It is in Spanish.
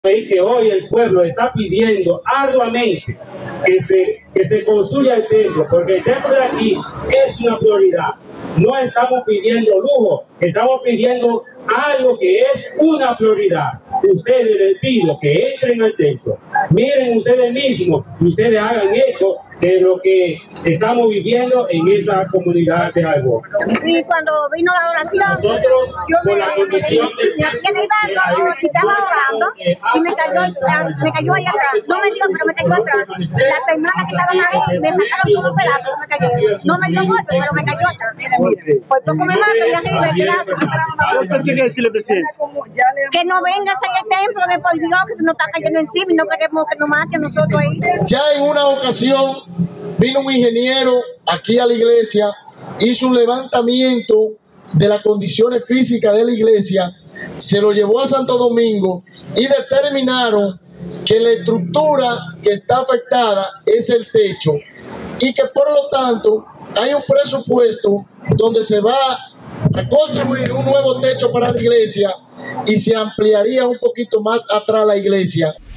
Y que hoy el pueblo está pidiendo arduamente que se construya el templo, porque el templo de aquí es una prioridad. No estamos pidiendo lujo, estamos pidiendo algo que es una prioridad. Ustedes les pido que entren al templo, miren ustedes mismos, ustedes hagan esto de lo que estamos viviendo en esta comunidad de Jalbo. Y cuando vino la oración, nosotros con la condición de estaba orando y me cayó ahí atrás. No me dio, pero me cayó atrás. Las hermanas que estaban ahí me sacaron como pedazos, me cayó. No me dio golpe, pero me cayó atrás. Por poco me mato y arriba el pedazo. ¿Qué tiene que decirle, presidente? Que no vengas en el templo de por Dios, que se nos está cayendo encima y no queremos que nos mate a nosotros ahí. Ya en una ocasión vino un ingeniero aquí a la iglesia, hizo un levantamiento de las condiciones físicas de la iglesia, se lo llevó a Santo Domingo y determinaron que la estructura que está afectada es el techo y que por lo tanto hay un presupuesto donde se va a construir un nuevo techo para la iglesia y se ampliaría un poquito más atrás la iglesia.